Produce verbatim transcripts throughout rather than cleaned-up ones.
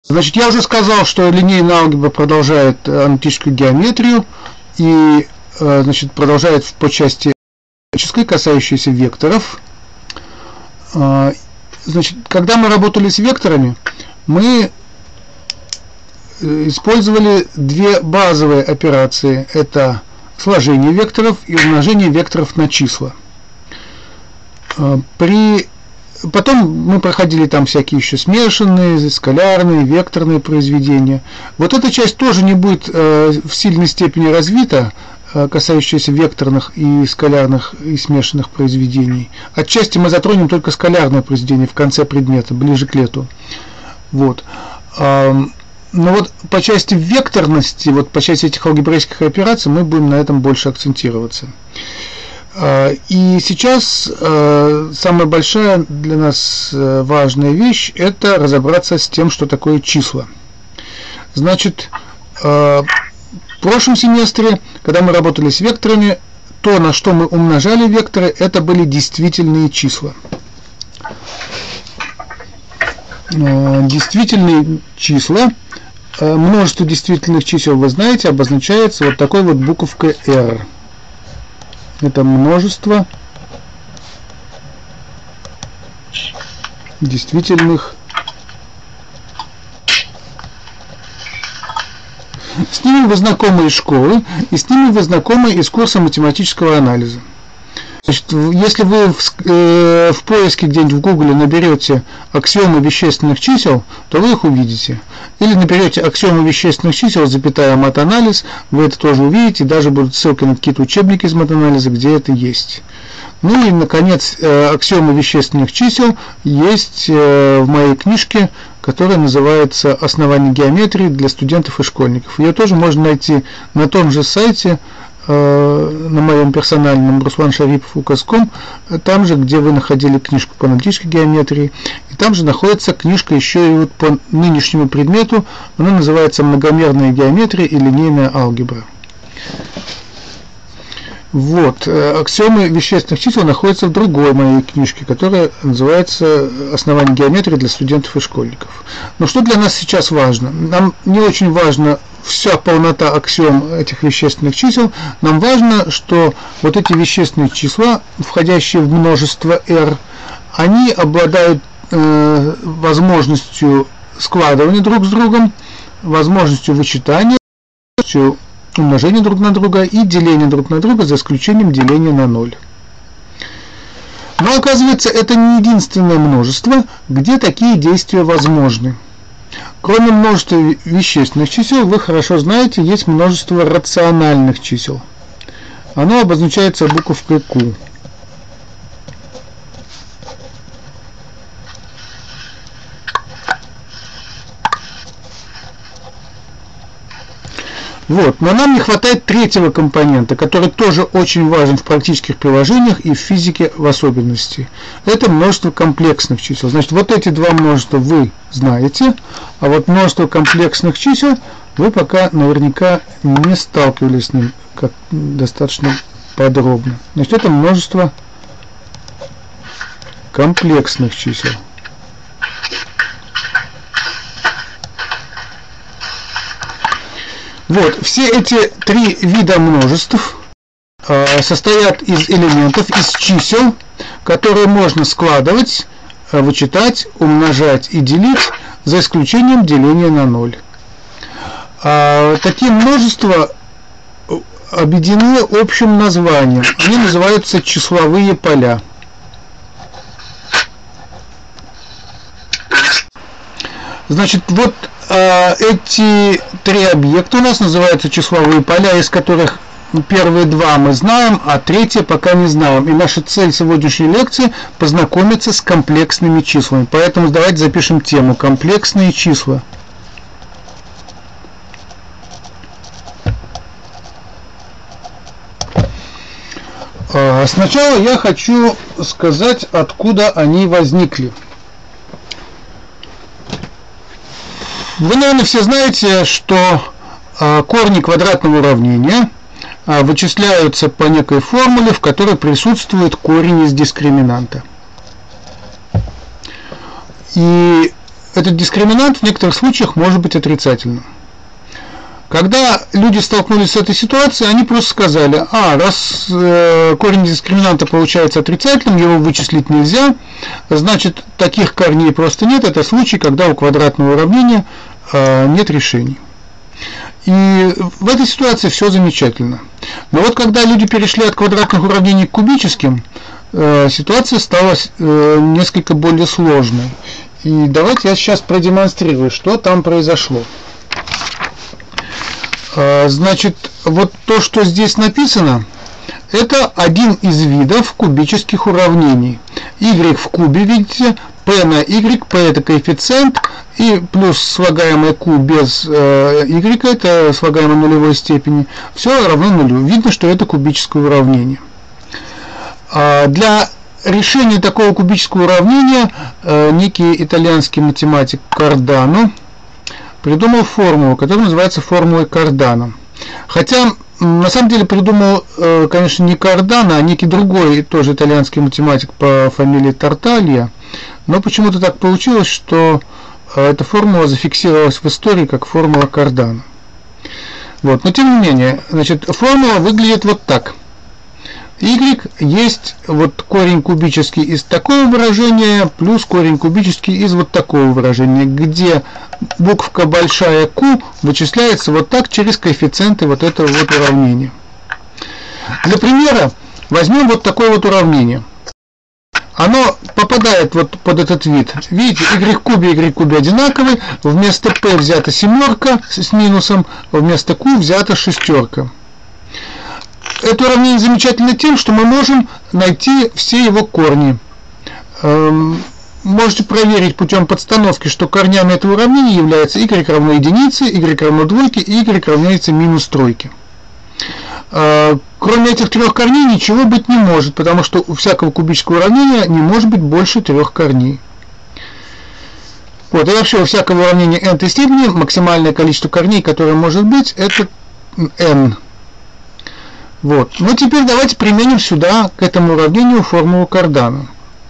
Значит, я уже сказал, что линейная алгебра продолжает аналитическую геометрию и, значит, продолжает по части касающейся векторов. Значит, когда мы работали с векторами, мы использовали две базовые операции. Это сложение векторов и умножение векторов на числа. При Потом мы проходили там всякие еще смешанные, скалярные, векторные произведения. Вот эта часть тоже не будет э, в сильной степени развита, э, касающаяся векторных и скалярных и смешанных произведений. Отчасти мы затронем только скалярное произведение в конце предмета, ближе к лету. Вот. Э, но вот по части векторности, вот по части этих алгебрейских операций мы будем на этом больше акцентироваться. И сейчас самая большая для нас важная вещь – это разобраться с тем, что такое числа. Значит, в прошлом семестре, когда мы работали с векторами, то, на что мы умножали векторы, это были действительные числа. Действительные числа, множество действительных чисел, вы знаете, обозначается вот такой вот буковкой R. Это множество действительных. С ними вы знакомы из школы, и с ними вы знакомы из курса математического анализа. Значит, если вы в, э, в поиске где-нибудь в Гугле наберете аксиомы вещественных чисел, то вы их увидите. Или наберете аксиомы вещественных чисел, запятая матанализ, вы это тоже увидите, даже будут ссылки на какие-то учебники из матанализа, где это есть. Ну и, наконец, э, аксиомы вещественных чисел есть э, в моей книжке, которая называется «Основания геометрии для студентов и школьников». Ее тоже можно найти на том же сайте, на моем персональном руслан шарипов указ точка ком, там же, где вы находили книжку по аналитической геометрии, и там же находится книжка еще и вот по нынешнему предмету, она называется «Многомерная геометрия и линейная алгебра». Вот, аксиомы вещественных чисел находятся в другой моей книжке, которая называется «Основания геометрии для студентов и школьников». Но что для нас сейчас важно? Нам не очень важна вся полнота аксиом этих вещественных чисел. Нам важно, что вот эти вещественные числа, входящие в множество R, они обладают э, возможностью складывания друг с другом, возможностью вычитания, возможностью умножения друг на друга и деления друг на друга, за исключением деления на ноль. Но оказывается, это не единственное множество, где такие действия возможны. Кроме множества вещественных чисел, вы хорошо знаете, есть множество рациональных чисел. Оно обозначается буковкой Q. Вот. Но нам не хватает третьего компонента, который тоже очень важен в практических приложениях и в физике в особенности. Это множество комплексных чисел. Значит, вот эти два множества вы знаете, а вот множество комплексных чисел вы пока наверняка не сталкивались с ним как достаточно подробно. Значит, это множество комплексных чисел. Вот, все эти три вида множеств э, состоят из элементов, из чисел, которые можно складывать, э, вычитать, умножать и делить, за исключением деления на ноль. Э, такие множества объединены общим названием. Они называются числовые поля. Значит, вот эти три объекта у нас называются числовые поля, из которых первые два мы знаем, а третье пока не знаем. И наша цель сегодняшней лекции – познакомиться с комплексными числами. Поэтому давайте запишем тему «Комплексные числа». Сначала я хочу сказать, откуда они возникли. Вы, наверное, все знаете, что э, корни квадратного уравнения э, вычисляются по некой формуле, в которой присутствует корень из дискриминанта. И этот дискриминант в некоторых случаях может быть отрицательным. Когда люди столкнулись с этой ситуацией, они просто сказали: а, раз э, корень дискриминанта получается отрицательным, его вычислить нельзя, значит, таких корней просто нет. Это случай, когда у квадратного уравнения э, нет решений. И в этой ситуации все замечательно. Но вот когда люди перешли от квадратных уравнений к кубическим, э, ситуация стала э, несколько более сложной. И давайте я сейчас продемонстрирую, что там произошло. Значит, вот то, что здесь написано, это один из видов кубических уравнений. Y в кубе, видите, p на y, p это коэффициент, и плюс слагаемое q без э, y, это слагаемое нулевой степени, все равно нулю. Видно, что это кубическое уравнение. А для решения такого кубического уравнения э, некий итальянский математик Кардано придумал формулу, которая называется формулой Кардано. Хотя, на самом деле, придумал, конечно, не Кардано, а некий другой, тоже итальянский математик по фамилии Тарталья. Но почему-то так получилось, что эта формула зафиксировалась в истории как формула Кардано. Вот. Но, тем не менее, значит, формула выглядит вот так. Y есть вот корень кубический из такого выражения плюс корень кубический из вот такого выражения, где буковка большая Q вычисляется вот так через коэффициенты вот этого вот уравнения. Для примера возьмем вот такое вот уравнение. Оно попадает вот под этот вид. Видите, y в кубе, y в кубе одинаковый. Вместо p взята семерка с минусом, вместо q взята шестерка. Это уравнение замечательно тем, что мы можем найти все его корни. Можете проверить путем подстановки, что корнями этого уравнения являются y равно единице, y равно двойке и y равняется минус тройке. Кроме этих трех корней ничего быть не может, потому что у всякого кубического уравнения не может быть больше трех корней. Вот, и вообще у всякого уравнения n-той степени максимальное количество корней, которое может быть, это n. Вот. Ну теперь давайте применим сюда, к этому уравнению, формулу Кардано.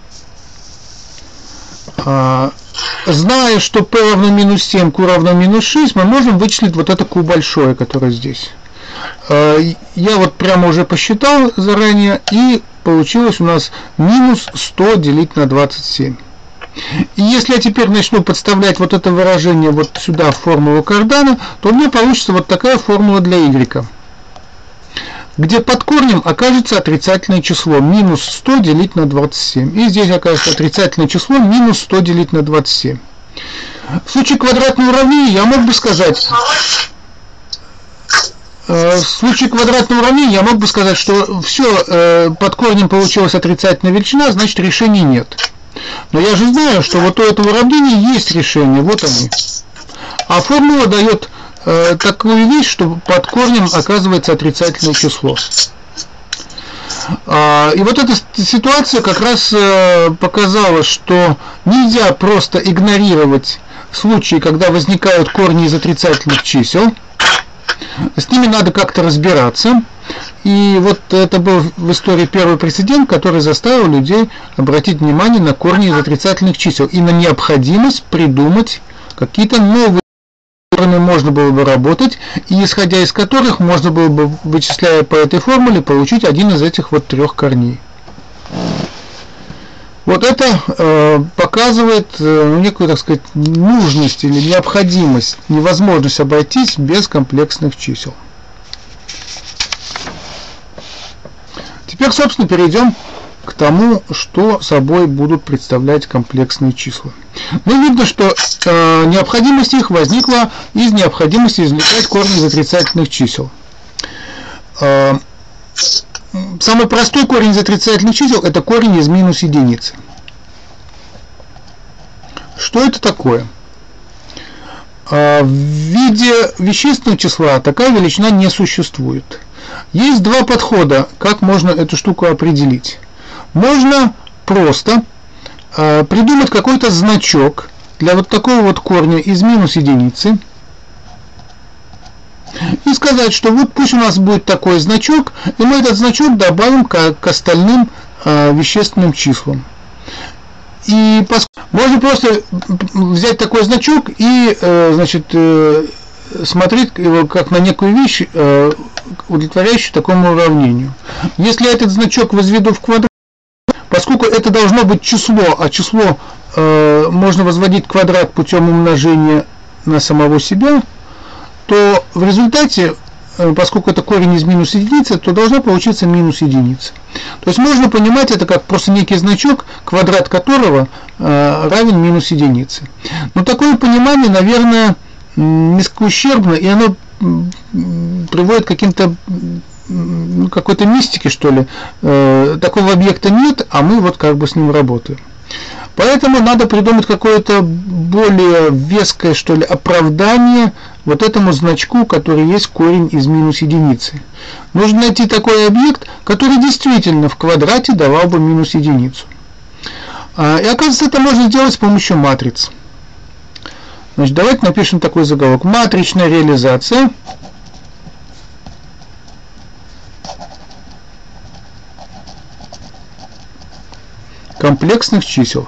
А, зная, что p равно минус семь, q равно минус шесть, мы можем вычислить вот это q большое, которое здесь. А, я вот прямо уже посчитал заранее, и получилось у нас минус сто делить на двадцать семь. И если я теперь начну подставлять вот это выражение вот сюда в формулу Кардано, то у меня получится вот такая формула для y, где под корнем окажется отрицательное число минус сто делить на двадцать семь. И здесь окажется отрицательное число минус сто делить на двадцать семь. В случае квадратного уравнения я мог бы сказать, э, в случае квадратного уравнения я мог бы сказать, что все, э, под корнем получилась отрицательная величина, значит решений нет. Но я же знаю, что вот у этого уравнения есть решение, вот они. А формула дает э, такую вещь, что под корнем оказывается отрицательное число. А, и вот эта ситуация как раз э, показала, что нельзя просто игнорировать случаи, когда возникают корни из отрицательных чисел. С ними надо как-то разбираться. И вот это был в истории первый прецедент, который заставил людей обратить внимание на корни из отрицательных чисел и на необходимость придумать какие-то новые, с которыми можно было бы работать, и исходя из которых можно было бы, вычисляя по этой формуле, получить один из этих вот трех корней. Вот это э, показывает э, некую, так сказать, нужность или необходимость, невозможность обойтись без комплексных чисел. Теперь, собственно, перейдем к тому, что собой будут представлять комплексные числа. Ну, видно, что э, необходимость их возникла из необходимости извлекать корни из отрицательных чисел. Э, самый простой корень из отрицательных чисел – это корень из минус единицы. Что это такое? Э, в виде вещественного числа такая величина не существует. Есть два подхода, как можно эту штуку определить. Можно просто э, придумать какой-то значок для вот такого вот корня из минус единицы и сказать, что вот пусть у нас будет такой значок, и мы этот значок добавим к, к остальным э, вещественным числам. И можно просто взять такой значок и, значит, смотреть его как на некую вещь, удовлетворяющую такому уравнению. Если я этот значок возведу в квадрат, поскольку это должно быть число, а число э, можно возводить в квадрат путем умножения на самого себя, то в результате, э, поскольку это корень из минус единицы, то должна получиться минус единица. То есть можно понимать это как просто некий значок, квадрат которого э, равен минус единице. Но такое понимание, наверное, несколько ущербно, и оно приводит к каким-то, ну, какой-то мистике, что ли. Э, такого объекта нет, а мы вот как бы с ним работаем. Поэтому надо придумать какое-то более веское, что ли, оправдание вот этому значку, который есть корень из минус единицы. Нужно найти такой объект, который действительно в квадрате давал бы минус единицу. А, и оказывается, это можно сделать с помощью матриц. Значит, давайте напишем такой заголовок. Матричная реализация комплексных чисел.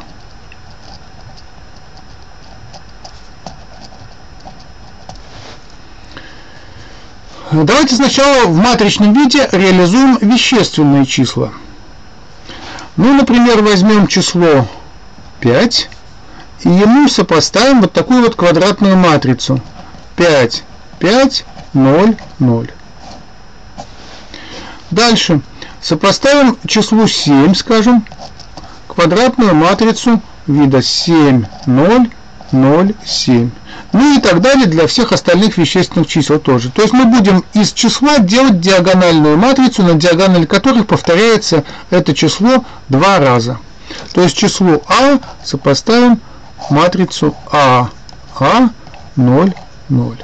Давайте сначала в матричном виде реализуем вещественные числа. Ну, например, возьмем число пять и ему сопоставим вот такую вот квадратную матрицу. пять, пять, ноль, ноль. Дальше сопоставим числу семь, скажем, квадратную матрицу вида семь, ноль, ноль, семь. Ну и так далее для всех остальных вещественных чисел тоже. То есть мы будем из числа делать диагональную матрицу, на диагонали которых повторяется это число два раза. То есть числу А сопоставим матрицу А, А, ноль, ноль.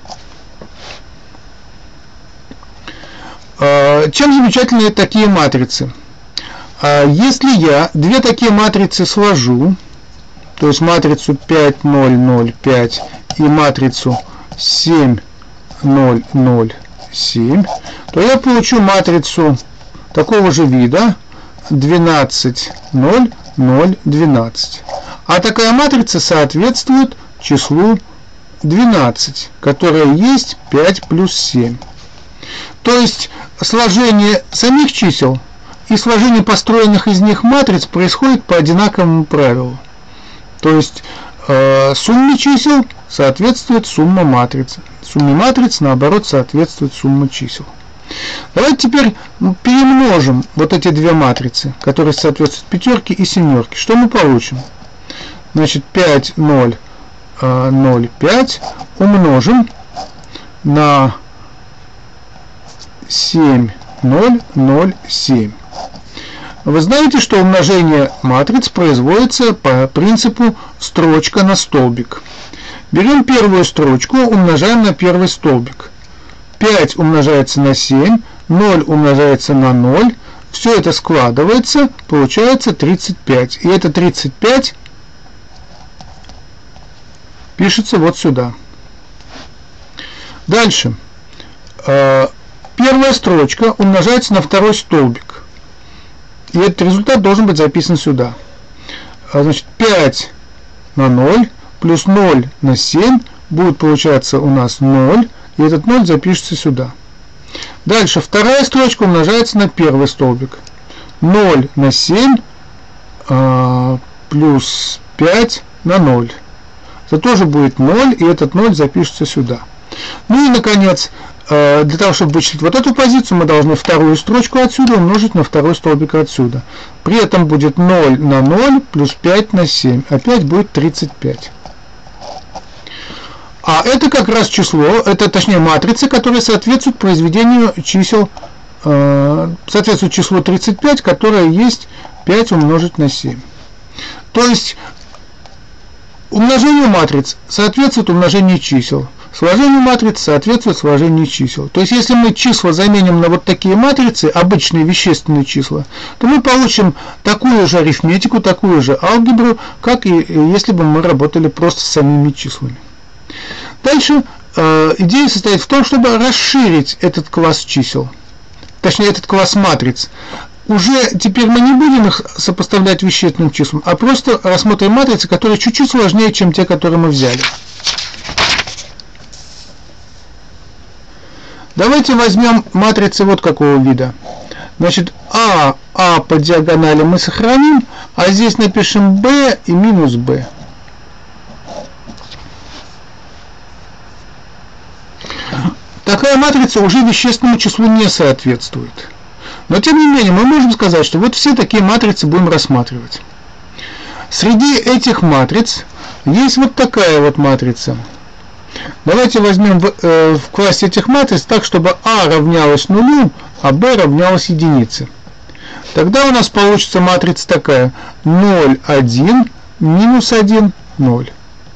Чем замечательны такие матрицы? Если я две такие матрицы сложу, то есть матрицу пять, ноль, ноль, пять и матрицу семь, ноль, ноль, семь, то я получу матрицу такого же вида двенадцать, ноль, ноль, двенадцать. А такая матрица соответствует числу двенадцать, которое есть пять плюс семь. То есть сложение самих чисел и сложение построенных из них матриц происходит по одинаковому правилу. То есть э, сумме чисел соответствует сумма матриц. Сумме матриц, наоборот, соответствует сумма чисел. Давайте теперь перемножим вот эти две матрицы, которые соответствуют пятерке и семерке. Что мы получим? Значит, пять, ноль, ноль, пять умножим на семь, ноль, ноль, семь. Вы знаете, что умножение матриц производится по принципу строчка на столбик. Берем первую строчку, умножаем на первый столбик. пять умножается на семь, ноль умножается на ноль. Все это складывается, получается тридцать пять. И это тридцать пять пишется вот сюда. Дальше. Первая строчка умножается на второй столбик. И этот результат должен быть записан сюда. Значит, пять на ноль плюс ноль на семь будет получаться у нас ноль. И этот ноль запишется сюда. Дальше вторая строчка умножается на первый столбик. ноль на семь а, плюс пять на ноль. Это тоже будет ноль, и этот ноль запишется сюда. Ну и, наконец, для того, чтобы вычислить вот эту позицию, мы должны вторую строчку отсюда умножить на второй столбик отсюда. При этом будет ноль на ноль плюс пять на семь. Опять будет тридцать пять. А это как раз число, это точнее матрица, которая соответствует произведению чисел, э, соответствует числу тридцать пять, которое есть пять умножить на семь. То есть умножению матриц соответствует умножению чисел. Сложению матриц соответствует сложению чисел. То есть, если мы числа заменим на вот такие матрицы, обычные вещественные числа, то мы получим такую же арифметику, такую же алгебру, как и если бы мы работали просто с самими числами. Дальше э, идея состоит в том, чтобы расширить этот класс чисел, точнее этот класс матриц. уже теперь мы не будем их сопоставлять вещественным числам, а просто рассмотрим матрицы, которые чуть-чуть сложнее, чем те, которые мы взяли. Давайте возьмем матрицы вот какого вида. Значит, А, А по диагонали мы сохраним, а здесь напишем Б и минус Б. Такая матрица уже вещественному числу не соответствует. Но тем не менее мы можем сказать, что вот все такие матрицы будем рассматривать. Среди этих матриц есть вот такая вот матрица. Давайте возьмем в, э, в классе этих матриц так, чтобы А равнялась нулю, а Б равнялась единице. Тогда у нас получится матрица такая: ноль, один, минус один, ноль.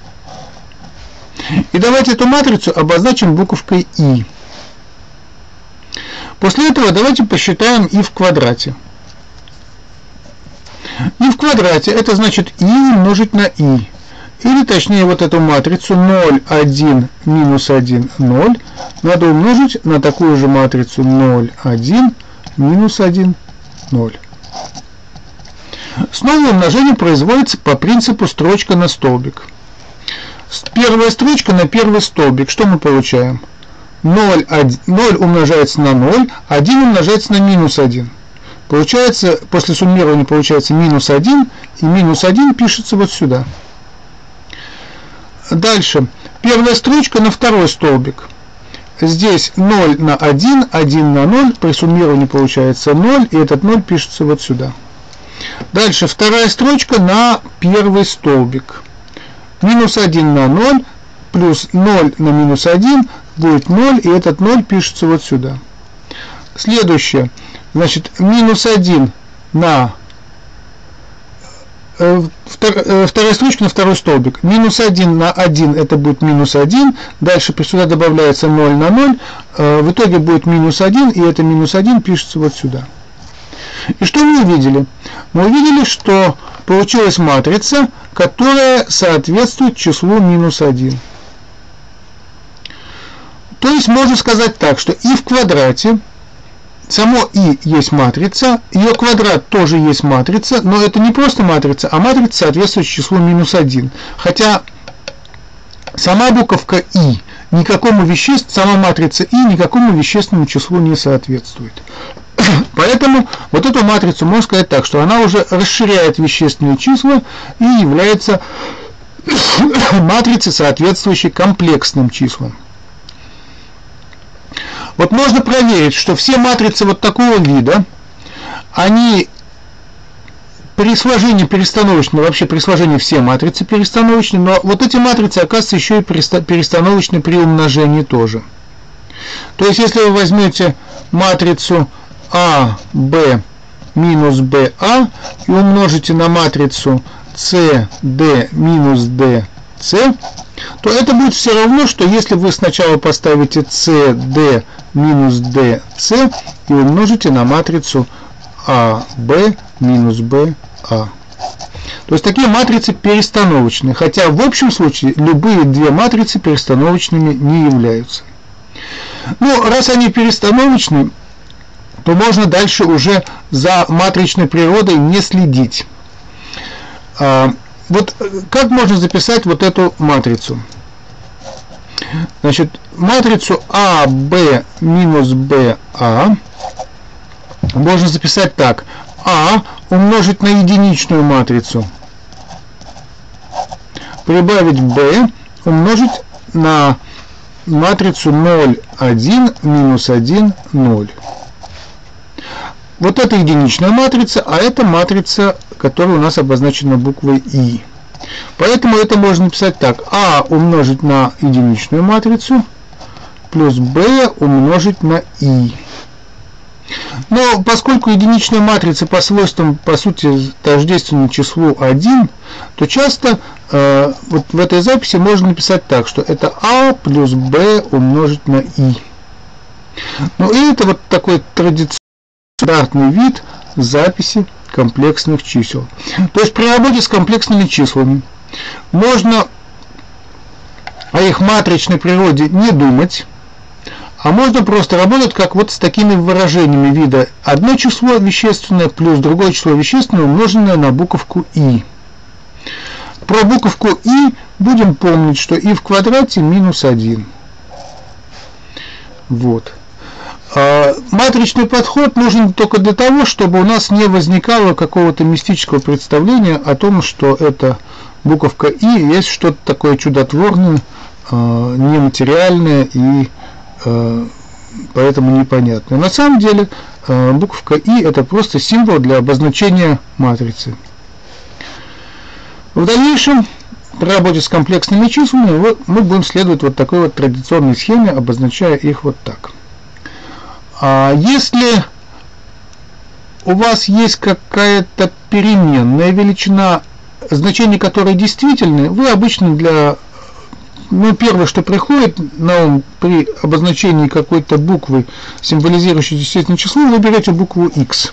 И давайте эту матрицу обозначим буковкой И. После этого давайте посчитаем И в квадрате. И в квадрате это значит И умножить на И. Или точнее вот эту матрицу ноль, один, минус один, ноль надо умножить на такую же матрицу ноль, один, минус один, ноль. Снова умножение производится по принципу строчка на столбик. Первая строчка на первый столбик. Что мы получаем? ноль, один, ноль умножается на ноль, один умножается на минус один. Получается, после суммирования получается минус один, и минус один пишется вот сюда. Дальше. Первая строчка на второй столбик. Здесь ноль на один, один на ноль, при суммировании получается ноль, и этот ноль пишется вот сюда. Дальше. Вторая строчка на первый столбик. Минус один на ноль, плюс ноль на минус один будет ноль, и этот ноль пишется вот сюда. Следующее. Значит, минус один на... Вторая строчка на второй столбик. Минус один на один это будет минус один. Дальше сюда добавляется ноль на ноль. В итоге будет минус один, и это минус один пишется вот сюда. И что мы увидели? Мы увидели, что получилась матрица, которая соответствует числу минус один. То есть можно сказать так, что И в квадрате, само И есть матрица, ее квадрат тоже есть матрица, но это не просто матрица, а матрица соответствует числу минус один. Хотя сама буковка И никакому веществу, сама матрица И никакому вещественному числу не соответствует. Поэтому вот эту матрицу можно сказать так, что она уже расширяет вещественные числа и является матрицей, соответствующей комплексным числам. Вот можно проверить, что все матрицы вот такого вида, они при сложении перестановочной, вообще при сложении все матрицы перестановочные, но вот эти матрицы, оказывается, еще и перестановочны при умножении тоже. То есть, если вы возьмете матрицу А, Б минус Б, А и умножите на матрицу С, Д минус Д, С, то это будет все равно, что если вы сначала поставите С, Д минус Д, С и умножите на матрицу А, Б минус Б, А. То есть такие матрицы перестановочные, хотя в общем случае любые две матрицы перестановочными не являются. Ну, раз они перестановочные, то можно дальше уже за матричной природой не следить. А, вот как можно записать вот эту матрицу? Значит, матрицу А, Б минус Б, А можно записать так. А умножить на единичную матрицу, прибавить Б умножить на матрицу ноль, один, минус один, ноль. Вот это единичная матрица, а это матрица, которая у нас обозначена буквой И. Поэтому это можно написать так. А умножить на единичную матрицу плюс Б умножить на И. Но поскольку единичная матрица по свойствам, по сути, тождественна числу один, то часто э, вот в этой записи можно написать так, что это А плюс Б умножить на И. Ну и это вот такой традиционный стандартный вид записи комплексных чисел. То есть при работе с комплексными числами можно о их матричной природе не думать, А можно просто работать как вот с такими выражениями вида одно число вещественное плюс другое число вещественное, умноженное на буковку i. Про буковку i будем помнить, что i в квадрате минус один. Вот. А матричный подход нужен только для того, чтобы у нас не возникало какого-то мистического представления о том, что эта буковка i есть что-то такое чудотворное, нематериальное и поэтому непонятное. На самом деле буковка i это просто символ для обозначения матрицы. В дальнейшем при работе с комплексными числами мы будем следовать вот такой вот традиционной схеме, обозначая их вот так. А если у вас есть какая-то переменная величина, значение которой действительны, вы обычно для, ну, первое, что приходит на ум при обозначении какой-то буквы, символизирующей действительное число, вы берете букву x.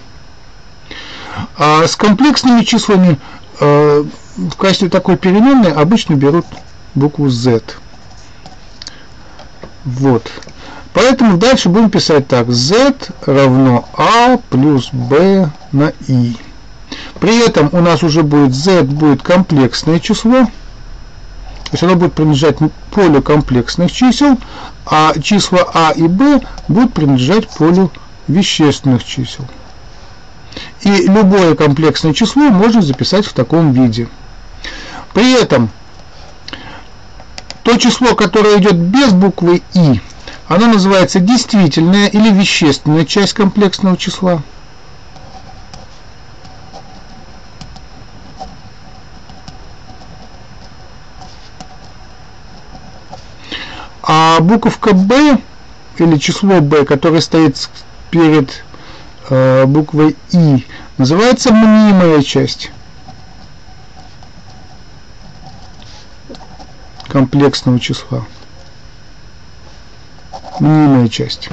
А с комплексными числами э, в качестве такой переменной обычно берут букву z. Вот. Поэтому дальше будем писать так: z равно a плюс b на i. При этом у нас уже будет z будет комплексное число, то есть оно будет принадлежать полю комплексных чисел, а числа a и b будут принадлежать полю вещественных чисел. И любое комплексное число можно записать в таком виде. При этом то число, которое идет без буквы i, оно называется действительная или вещественная часть комплексного числа. А буковка b или число b, которое стоит перед э, буквой i, называется мнимая часть комплексного числа. Мнимая часть.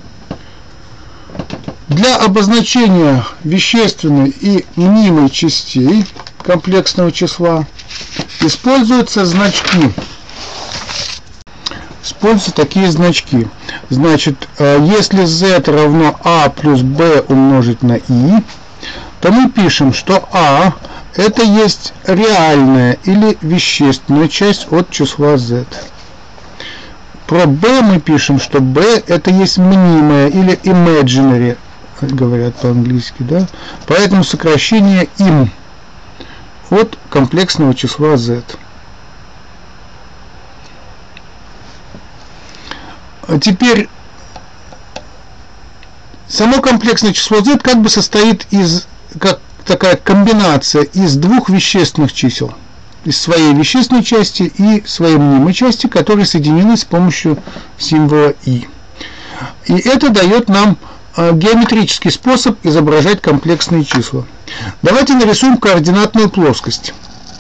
Для обозначения вещественной и мнимой частей комплексного числа используются значки. Используются такие значки. Значит, если z равно a плюс b умножить на i, то мы пишем, что a это есть реальная или вещественная часть от числа z. Про b мы пишем, что b это есть мнимая или imaginary, говорят по-английски, да? Поэтому сокращение im от комплексного числа z. А теперь само комплексное число z как бы состоит из, как такая комбинация из двух вещественных чисел. Из своей вещественной части и своей мнимой части, которые соединены с помощью символа i. И это дает нам геометрический способ изображать комплексные числа. Давайте нарисуем координатную плоскость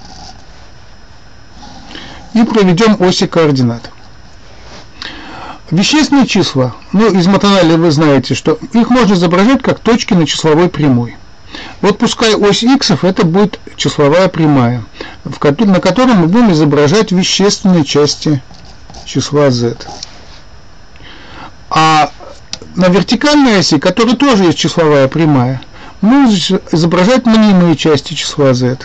и проведем оси координат. Вещественные числа, ну, из матонали вы знаете, что их можно изображать как точки на числовой прямой. Вот пускай ось x это будет числовая прямая, на которой мы будем изображать вещественные части числа z. А на вертикальной оси, которая тоже есть числовая прямая, мы будем изображать мнимые части числа z.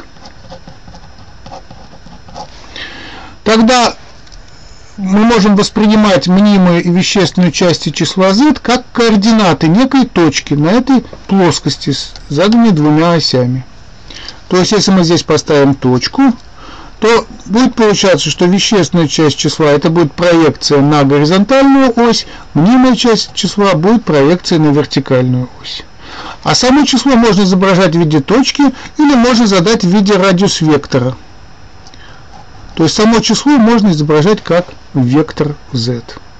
Тогда мы можем воспринимать мнимые и вещественные части числа z как координаты некой точки на этой плоскости, заданной двумя осями. То есть, если мы здесь поставим точку, то будет получаться, что вещественная часть числа это будет проекция на горизонтальную ось, мнимая часть числа будет проекция на вертикальную ось. А само число можно изображать в виде точки или можно задать в виде радиус-вектора. То есть само число можно изображать как вектор z.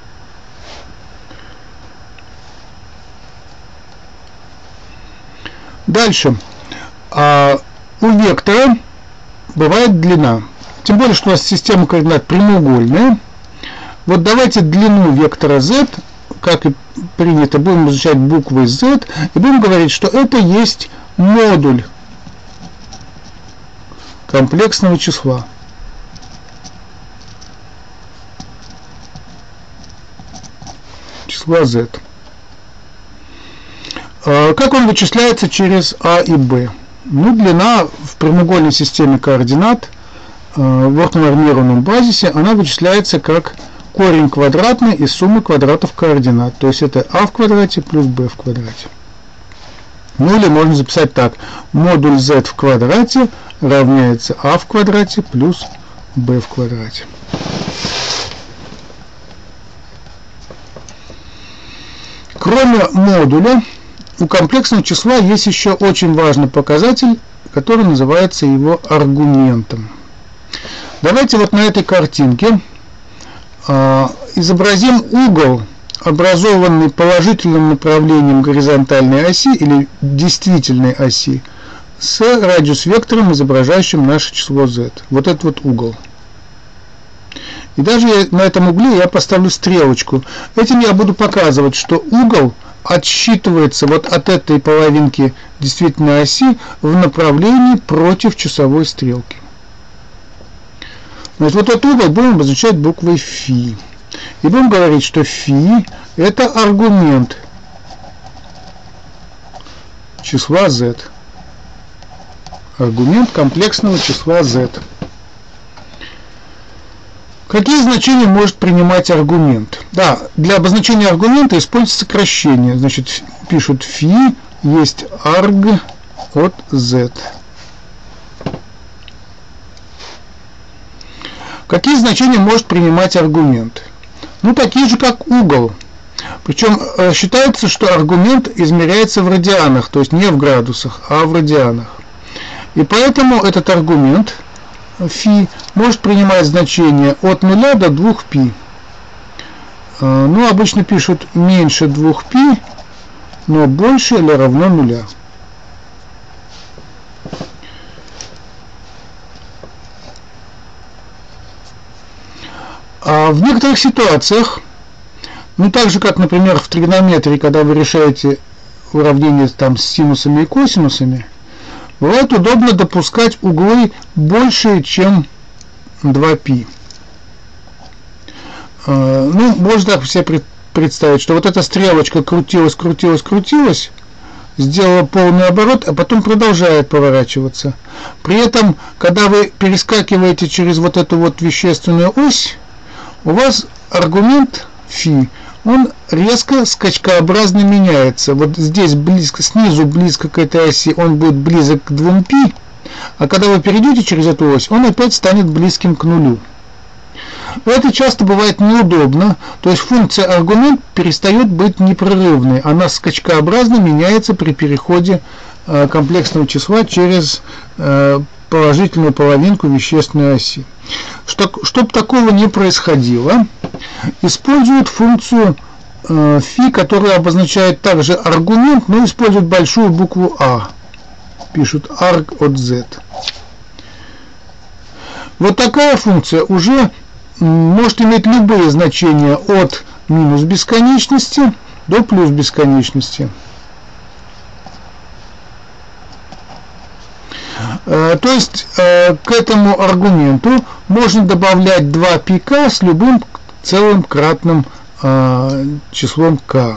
Дальше. А у вектора бывает длина. Тем более, что у нас система координат прямоугольная. Вот давайте длину вектора z, как и принято, будем изучать буквой z, и будем говорить, что это есть модуль комплексного числа. числа z. Как он вычисляется через а и b? Ну, длина в прямоугольной системе координат в ортонормированном базисе, она вычисляется как корень квадратный из суммы квадратов координат. То есть это а в квадрате плюс b в квадрате. Ну или можно записать так. Модуль z в квадрате равняется а в квадрате плюс b в квадрате. Кроме модуля, у комплексного числа есть еще очень важный показатель, который называется его аргументом. Давайте вот на этой картинке э, изобразим угол, образованный положительным направлением горизонтальной оси или действительной оси, с радиус-вектором, изображающим наше число z. Вот этот вот угол. И даже я, на этом угле я поставлю стрелочку. Этим я буду показывать, что угол отсчитывается вот от этой половинки действительной оси в направлении против часовой стрелки. Значит, вот этот угол будем обозначать буквой φ. И будем говорить, что φ это аргумент числа z. Аргумент комплексного числа z. Какие значения может принимать аргумент? Да, для обозначения аргумента используется сокращение. Значит, пишут φ есть арг от z. Какие значения может принимать аргумент? Ну, такие же, как угол. Причем считается, что аргумент измеряется в радианах, то есть не в градусах, а в радианах. И поэтому этот аргумент φ может принимать значение от нуля до двух π. Ну, обычно пишут меньше двух π, но больше или равно нуля. А в некоторых ситуациях, ну так же как, например, в тригонометрии, когда вы решаете уравнение там с синусами и косинусами, бывает удобно допускать углы больше, чем два π. Ну, можно так себе представить, что вот эта стрелочка крутилась, крутилась, крутилась, сделала полный оборот, а потом продолжает поворачиваться. При этом, когда вы перескакиваете через вот эту вот вещественную ось, у вас аргумент φ, он резко скачкообразно меняется. Вот здесь близко, снизу близко к этой оси он будет близок к двум π, а когда вы перейдете через эту ось, он опять станет близким к нулю. Это часто бывает неудобно, то есть функция аргумент перестает быть непрерывной, она скачкообразно меняется при переходе э, комплексного числа через э, положительную половинку вещественной оси. Чтобы такого не происходило, используют функцию э, φ, которая обозначает также аргумент, но используют большую букву а. Пишут arg от z. Вот такая функция уже может иметь любые значения от минус бесконечности до плюс бесконечности. То есть к этому аргументу можно добавлять два πk с любым целым кратным числом k.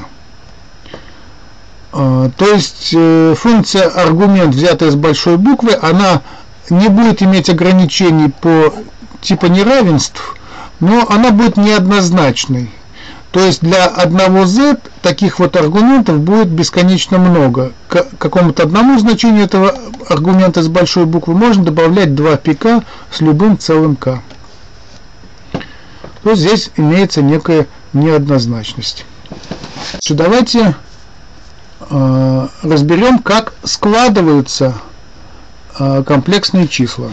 То есть функция аргумент, взятая с большой буквы, она не будет иметь ограничений по типа неравенств, но она будет неоднозначной. То есть для одного z таких вот аргументов будет бесконечно много. К какому-то одному значению этого аргумента с большой буквы можно добавлять два πk с любым целым k. То есть здесь имеется некая неоднозначность. Давайте э, разберем, как складываются э, комплексные числа.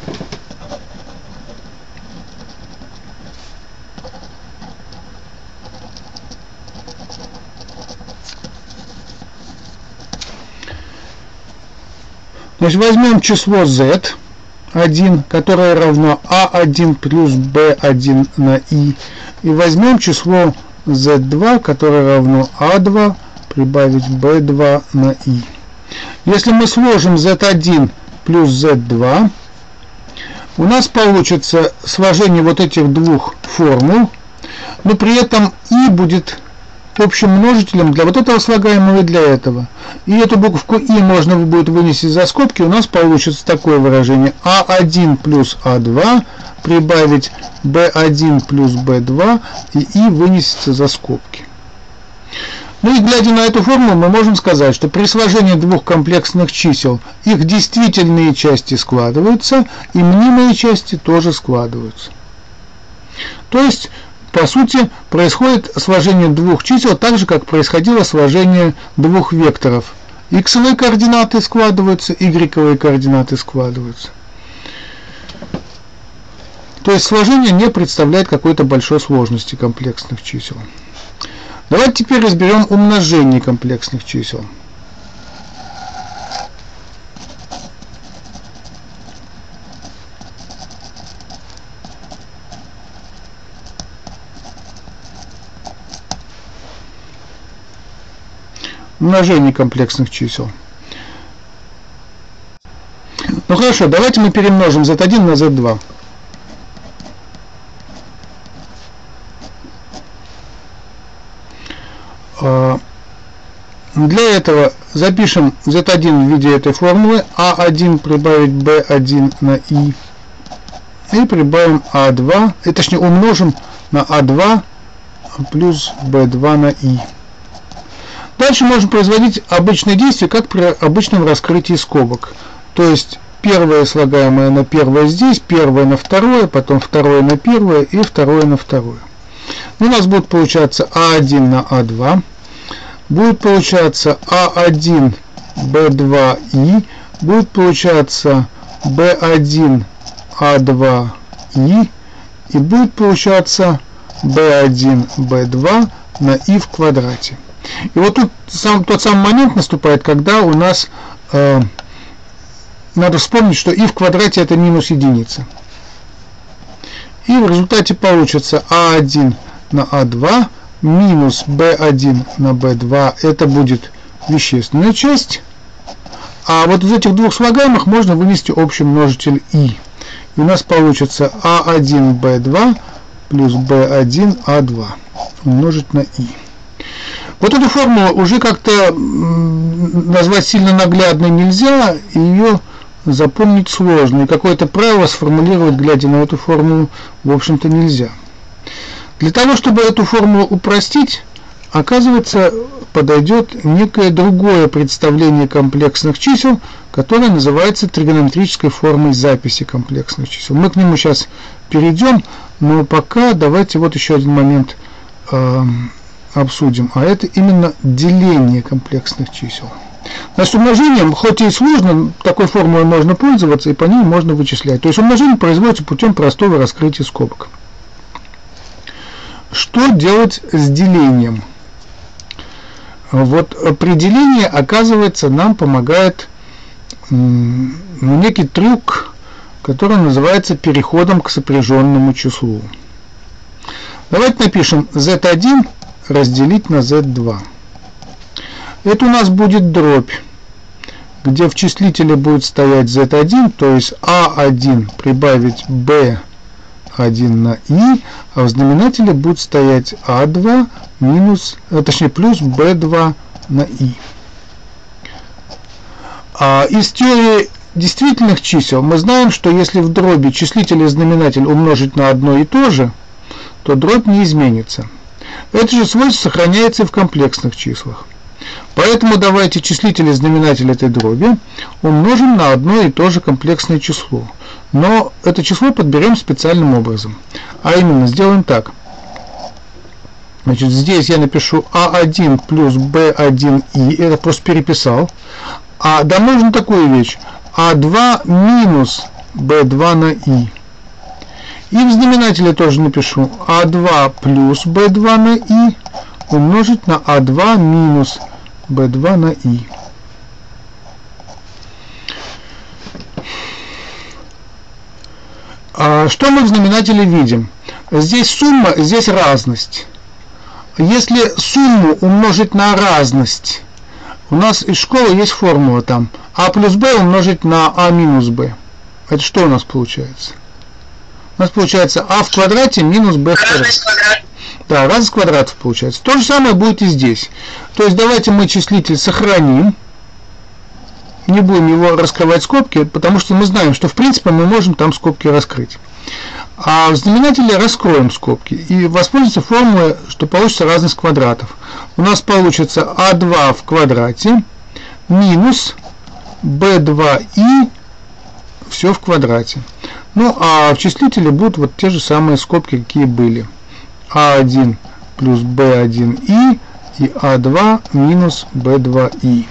Значит, возьмем число z один, которое равно а один плюс b один на i, и возьмем число z два, которое равно а два прибавить b два на i. Если мы сложим z один плюс z два, у нас получится сложение вот этих двух формул, но при этом i будет общим множителем для вот этого слагаемого и для этого. И эту буковку «и» можно будет вынести за скобки, у нас получится такое выражение: а один плюс а два прибавить бэ один плюс бэ два, и «и» вынесется за скобки. Ну и глядя на эту формулу, мы можем сказать, что при сложении двух комплексных чисел их действительные части складываются, и мнимые части тоже складываются. То есть, по сути, происходит сложение двух чисел так же, как происходило сложение двух векторов. Иксовые координаты складываются, игрековые координаты складываются. То есть сложение не представляет какой-то большой сложности комплексных чисел. Давайте теперь разберем умножение комплексных чисел. Умножение комплексных чисел. Ну хорошо, давайте мы перемножим зет один на зет два. Для этого запишем зет один в виде этой формулы: а один прибавить бэ один на и, и прибавим а два, и точнее умножим на а два плюс бэ два на и. Дальше можем производить обычные действия, как при обычном раскрытии скобок. То есть первое слагаемое на первое здесь, первое на второе, потом второе на первое и второе на второе. У нас будет получаться а один на а два. Будет получаться а один бэ два и, будет получаться бэ один а два и, и будет получаться бэ один бэ два на и в квадрате. И вот тут сам, тот самый момент наступает, когда у нас э, надо вспомнить, что и в квадрате это минус единица. И в результате получится а один на а два минус бэ один на бэ два, это будет вещественная часть. А вот из этих двух слагаемых можно вынести общий множитель и. И у нас получится а один бэ два плюс бэ один а два умножить на и. Вот эту формулу уже как-то назвать сильно наглядной нельзя, и ее запомнить сложно. И какое-то правило сформулировать, глядя на эту формулу, в общем-то нельзя. Для того, чтобы эту формулу упростить, оказывается, подойдет некое другое представление комплексных чисел, которое называется тригонометрической формой записи комплексных чисел. Мы к нему сейчас перейдем, но пока давайте вот еще один момент э, обсудим, а это именно деление комплексных чисел. Значит, умножением, хоть и сложно, такой формулой можно пользоваться, и по ней можно вычислять. То есть умножение производится путем простого раскрытия скобок. Что делать с делением? Вот при делении, оказывается, нам помогает ну, некий трюк, который называется переходом к сопряженному числу. Давайте напишем зет один разделить на зет два. Это у нас будет дробь, где в числителе будет стоять зет один, то есть а один прибавить бэ один на и, а в знаменателе будет стоять а два минус, точнее плюс бэ два на и. А из теории действительных чисел мы знаем, что если в дроби числитель и знаменатель умножить на одно и то же, то дробь не изменится. Это же свойство сохраняется и в комплексных числах. Поэтому давайте числитель и знаменатель этой дроби умножим на одно и то же комплексное число. Но это число подберем специальным образом. А именно, сделаем так. Значит, здесь я напишу а один плюс бэ один и, это просто переписал. А домножим такую вещь. а два минус бэ два на и. И в знаменателе тоже напишу а два плюс бэ два на и умножить на а два минус бэ два на и. А что мы в знаменателе видим? Здесь сумма, здесь разность. Если сумму умножить на разность, у нас из школы есть формула там а плюс b умножить на а минус b. Это что у нас получается? У нас получается а в квадрате минус b в квадрате. Да, раз из квадратов получается. То же самое будет и здесь. То есть давайте мы числитель сохраним. Не будем его раскрывать скобки, потому что мы знаем, что в принципе мы можем там скобки раскрыть. А в знаменателе раскроем скобки и воспользуемся формулой, что получится разность квадратов. У нас получится а два в квадрате минус бэ два и все в квадрате. Ну а в числителе будут вот те же самые скобки, какие были. а один плюс бэ один и и а два минус бэ два и.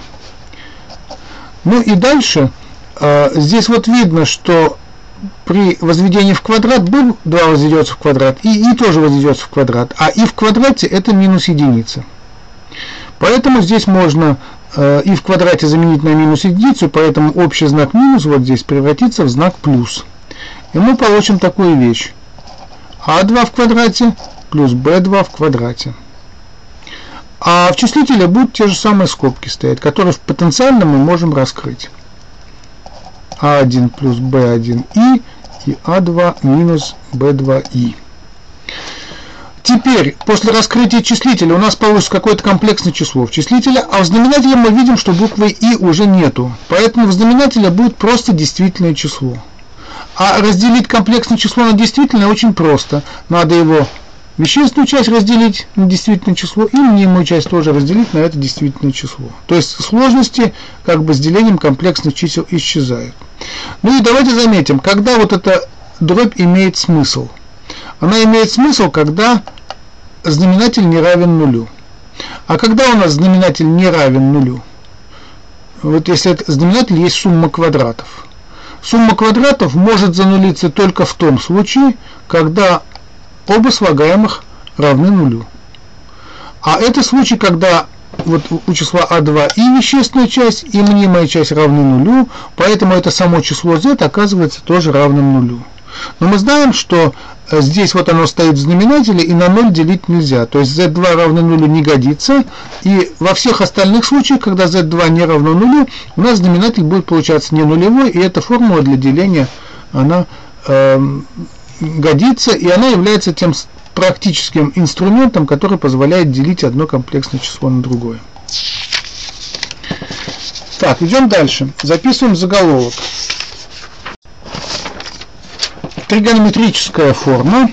Ну и дальше э, здесь вот видно, что при возведении в квадрат b два возведется в квадрат, и и тоже возведется в квадрат, а и в квадрате это минус единица. Поэтому здесь можно э, и в квадрате заменить на минус единицу, поэтому общий знак минус вот здесь превратится в знак плюс. И мы получим такую вещь. а два в квадрате плюс бэ два в квадрате. А в числителе будут те же самые скобки стоять, которые потенциально мы можем раскрыть. а один плюс бэ один и и а два минус бэ два и. Теперь, после раскрытия числителя у нас получится какое-то комплексное число в числителе, а в знаменателе мы видим, что буквы и уже нету. Поэтому в знаменателе будет просто действительное число. А разделить комплексное число на действительное очень просто. Надо его вещественную часть разделить на действительное число и мнимую часть тоже разделить на это действительное число. То есть сложности как бы с делением комплексных чисел исчезают. Ну и давайте заметим, когда вот эта дробь имеет смысл. Она имеет смысл, когда знаменатель не равен нулю. А когда у нас знаменатель не равен нулю? Вот если это знаменатель есть сумма квадратов. Сумма квадратов может занулиться только в том случае, когда оба слагаемых равны нулю. А это случай, когда вот у числа а два и вещественная часть, и мнимая часть равны нулю, поэтому это само число z оказывается тоже равным нулю. Но мы знаем, что здесь вот оно стоит в знаменателе, и на ноль делить нельзя. То есть зет два равно нулю не годится, и во всех остальных случаях, когда зет два не равно нулю, у нас знаменатель будет получаться не нулевой, и эта формула для деления, она э, годится, и она является тем практическим инструментом, который позволяет делить одно комплексное число на другое. Так, идем дальше. Записываем заголовок. Тригонометрическая форма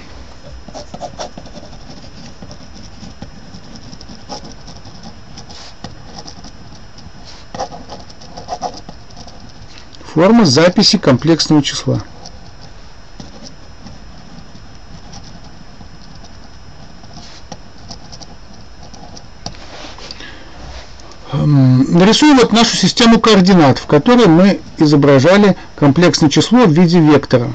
форма записи комплексного числа. Нарисуем вот нашу систему координат, в которой мы изображали комплексное число в виде вектора.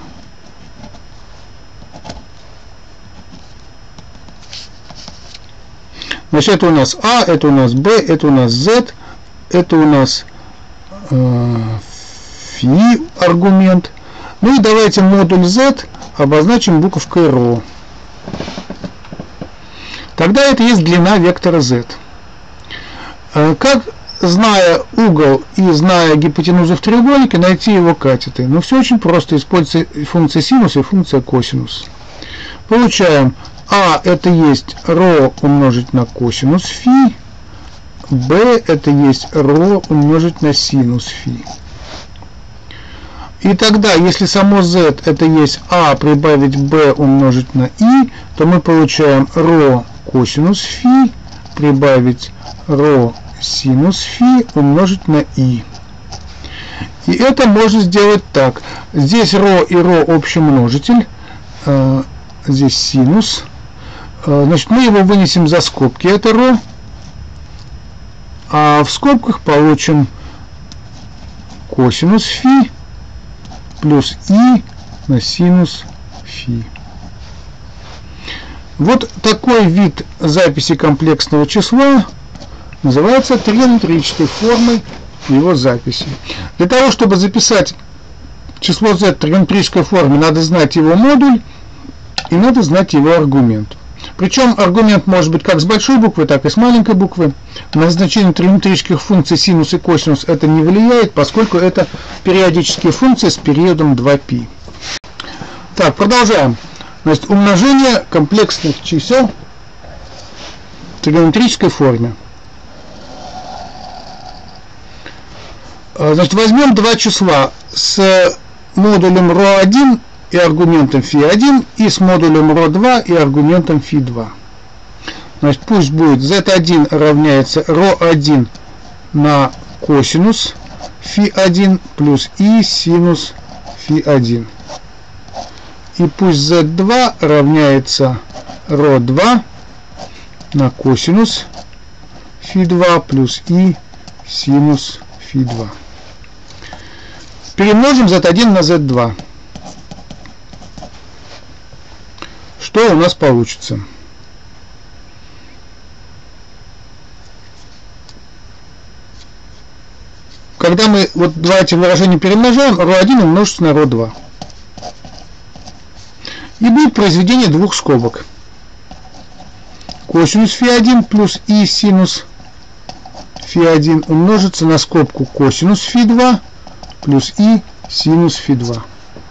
Значит, это у нас А, это у нас Б, это у нас Z, это у нас э, φ аргумент. Ну и давайте модуль Z обозначим буковкой ρ. Тогда это есть длина вектора Z. Э, как, зная угол и зная гипотенузу в треугольнике, найти его катеты? Ну, все очень просто. Используется функция синус и функция косинус. Получаем А это есть ρ умножить на косинус φ, b это есть ρ умножить на синус φ. И тогда, если само z это есть а прибавить b умножить на и, то мы получаем ρ косинус φ прибавить ρ синус φ умножить на и. И это можно сделать так. Здесь ρ и ρ общий множитель, здесь синус. Значит, мы его вынесем за скобки, это ρ, а в скобках получим косинус φ плюс и на синус φ. Вот такой вид записи комплексного числа называется тригонометрической формой его записи. Для того, чтобы записать число z в тригонометрической форме, надо знать его модуль и надо знать его аргумент. Причем аргумент может быть как с большой буквы, так и с маленькой буквы. На значение тригонометрических функций синус и косинус это не влияет, поскольку это периодические функции с периодом два π. Так, продолжаем. Значит, умножение комплексных чисел в тригонометрической форме. Значит, возьмем два числа с модулем ро один и аргументом фи один и с модулем ро два и аргументом фи два. Значит, пусть будет зет один равняется ро один на косинус фи один плюс и синус фи один. И пусть зет два равняется ро два на косинус фи два плюс и синус фи два. Перемножим зет один на зет два. Что у нас получится? Когда мы вот два эти выражения перемножаем, ро один умножится на ро два. И будет произведение двух скобок. Косинус фи один плюс и синус фи один умножится на скобку косинус фи два плюс и синус фи два.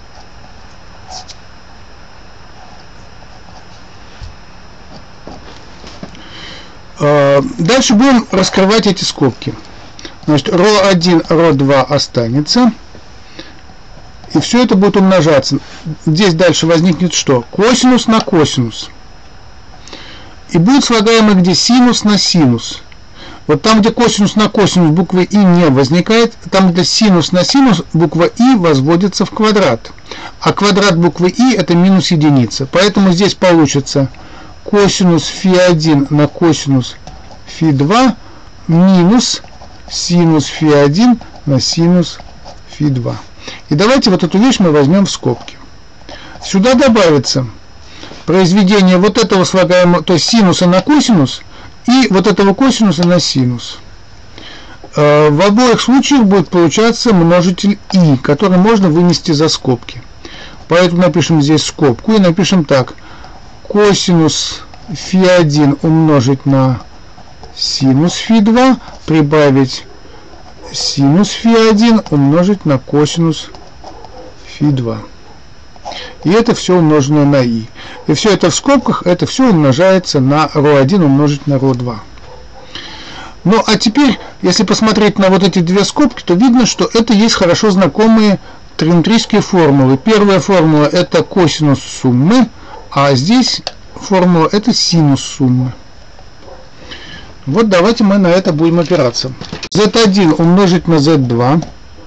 Дальше будем раскрывать эти скобки. Значит, ро один, ро два останется. И все это будет умножаться. Здесь дальше возникнет что? Косинус на косинус. И будет слагаемый где синус на синус. Вот там, где косинус на косинус буквы и не возникает, там, где синус на синус буква и возводится в квадрат. А квадрат буквы и это минус единица. Поэтому здесь получится косинус фи один на косинус фи два минус синус фи один на синус фи два. И давайте вот эту вещь мы возьмем в скобки. Сюда добавится произведение вот этого слагаемого, то есть синуса на косинус, и вот этого косинуса на синус. В обоих случаях будет получаться множитель и, который можно вынести за скобки. Поэтому напишем здесь скобку и напишем так. Косинус фи один умножить на синус фи два прибавить синус фи один умножить на косинус фи два. И это все умноженное на и. И все это в скобках, это все умножается на ро один умножить на ро два. Ну а теперь, если посмотреть на вот эти две скобки, то видно, что это есть хорошо знакомые тригонометрические формулы. Первая формула это косинус суммы, а здесь формула это синус суммы. Вот давайте мы на это будем опираться. зет один умножить на зет два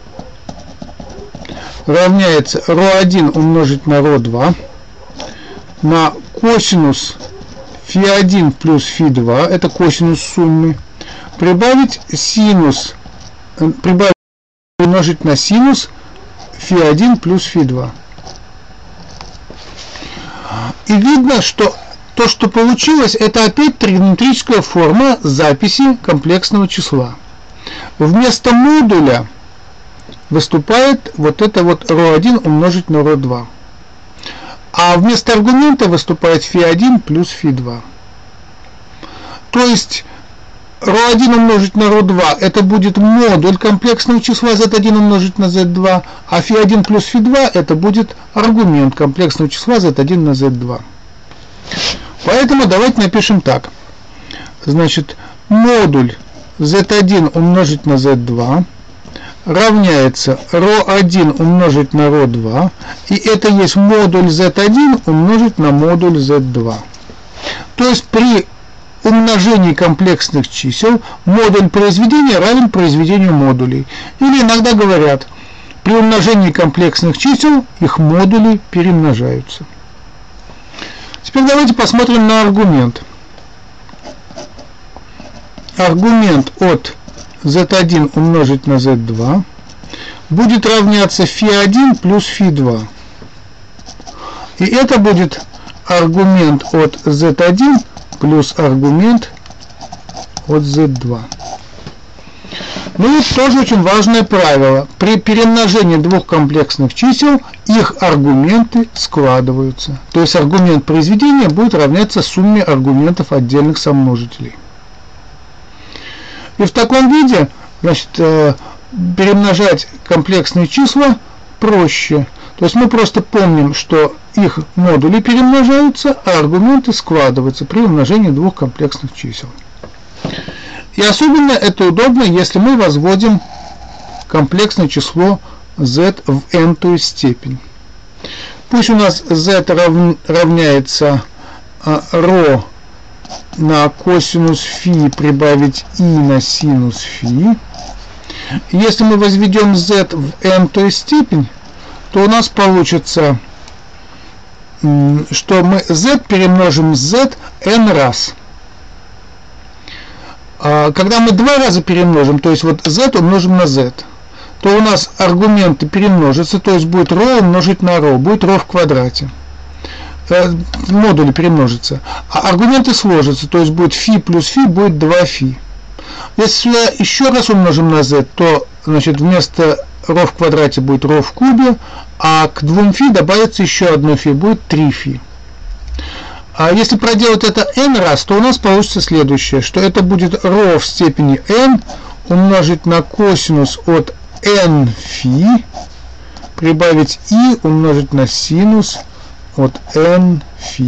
равняется ро один умножить на ро два на косинус фи один плюс фи два, это косинус суммы, прибавить синус, прибавить умножить на синус фи один плюс фи два. И видно, что то, что получилось, это опять тригонометрическая форма записи комплексного числа. Вместо модуля выступает вот это вот ро один умножить на ро два. А вместо аргумента выступает фи один плюс фи два. То есть ро один умножить на ро два это будет модуль комплексного числа зет один умножить на зет два, а фи один плюс фи два это будет аргумент комплексного числа зет один на зет два. Поэтому давайте напишем так. Значит, модуль зет один умножить на зет два равняется ро один умножить на ро два, и это есть модуль зет один умножить на модуль зет два. То есть при умножении комплексных чисел модуль произведения равен произведению модулей. Или иногда говорят, при умножении комплексных чисел их модули перемножаются. Теперь давайте посмотрим на аргумент. Аргумент от зет один умножить на зет два будет равняться фи один плюс фи два. И это будет аргумент от зет один плюс аргумент от зет два. Ну и тоже очень важное правило. При перемножении двух комплексных чисел их аргументы складываются. То есть аргумент произведения будет равняться сумме аргументов отдельных сомножителей. И в таком виде, значит, перемножать комплексные числа проще. То есть мы просто помним, что их модули перемножаются, а аргументы складываются при умножении двух комплексных чисел. И особенно это удобно, если мы возводим комплексное число z в n-тую степень. Пусть у нас z равняется ρ на косинус фи прибавить и на синус фи. Если мы возведем z в n-тую степень, то у нас получится, что мы z перемножим z n раз. Когда мы два раза перемножим, то есть вот z умножим на z, то у нас аргументы перемножатся, то есть будет ρ умножить на ρ, будет ρ в квадрате. Модули перемножатся. А аргументы сложатся, то есть будет φ плюс φ будет два φ. Если сюда еще раз умножим на z, то значит вместо ρ в квадрате будет ρ в кубе, а к двум φ добавится еще одно φ, будет три φ. А если проделать это n раз, то у нас получится следующее, что это будет ρ в степени n умножить на косинус от n φ прибавить и умножить на синус от n φ.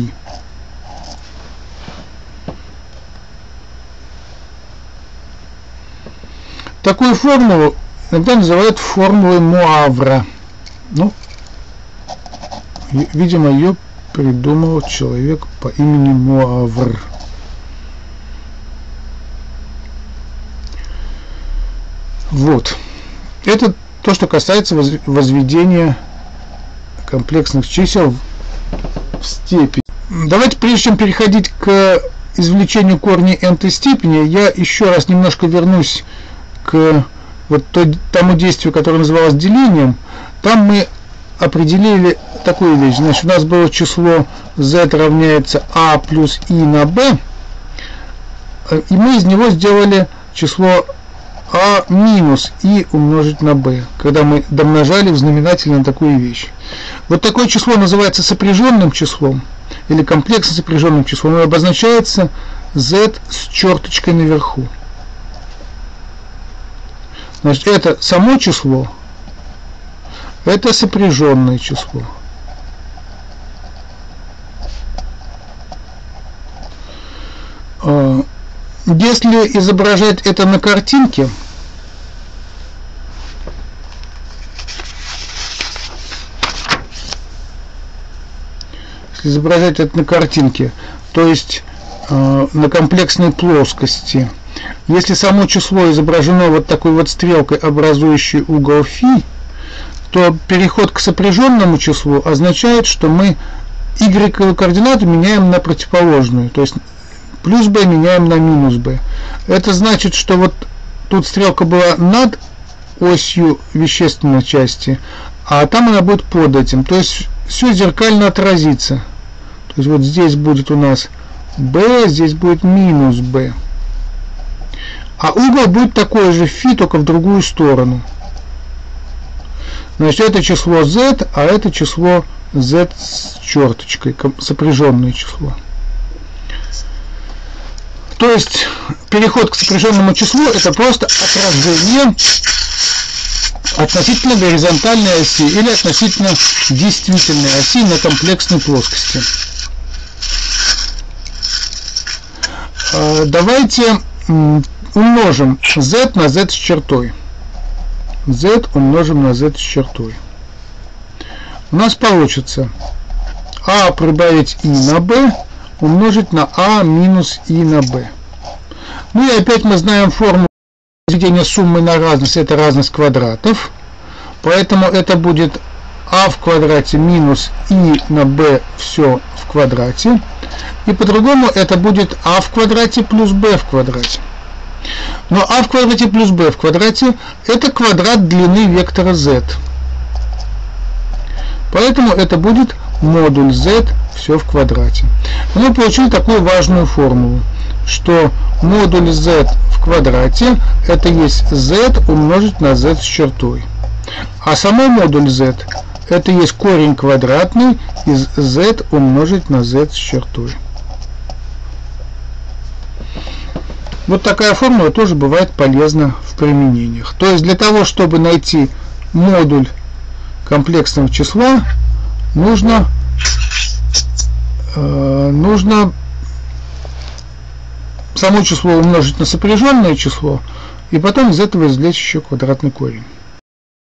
Такую формулу иногда называют формулой Муавра. Ну, видимо, ее придумал человек по имени Муавр. Вот. Это то, что касается возведения комплексных чисел в степень. Давайте, прежде чем переходить к извлечению корней n-той степени, я еще раз немножко вернусь к вот тому действию, которое называлось делением. Там мы определили такую вещь. Значит, у нас было число z равняется a плюс i на b, и мы из него сделали число a минус i умножить на b, когда мы домножали в знаменателе на такую вещь. Вот такое число называется сопряженным числом или комплексно сопряженным числом, и обозначается z с черточкой наверху. Значит, это само число, это сопряженное число. Если изображать это на картинке, если изображать это на картинке, то есть э, на комплексной плоскости, если само число изображено вот такой вот стрелкой, образующей угол φ, то переход к сопряженному числу означает, что мы y координату меняем на противоположную, то есть плюс b меняем на минус b. Это значит, что вот тут стрелка была над осью вещественной части, а там она будет под этим. То есть все зеркально отразится. То есть вот здесь будет у нас b, здесь будет минус b. А угол будет такой же φ, только в другую сторону. Значит, это число z, а это число z с черточкой, сопряженное число. То есть переход к сопряженному числу это просто отражение относительно горизонтальной оси или относительно действительной оси на комплексной плоскости. Давайте умножим z на z с чертой. Z умножим на z с чертой. У нас получится a прибавить i на b умножить на a минус i на b. Ну и опять мы знаем формулу возведения суммы на разность, это разность квадратов. Поэтому это будет a в квадрате минус i на b все в квадрате. И по-другому это будет a в квадрате плюс b в квадрате. Но a в квадрате плюс b в квадрате это квадрат длины вектора z. Поэтому это будет модуль z все в квадрате. Мы получили такую важную формулу, что модуль z в квадрате это есть z умножить на z с чертой. А само модуль z это есть корень квадратный из z умножить на z с чертой. Вот такая формула тоже бывает полезна в применениях. То есть для того, чтобы найти модуль комплексного числа нужно, э, нужно само число умножить на сопряженное число, и потом из этого извлечь еще квадратный корень.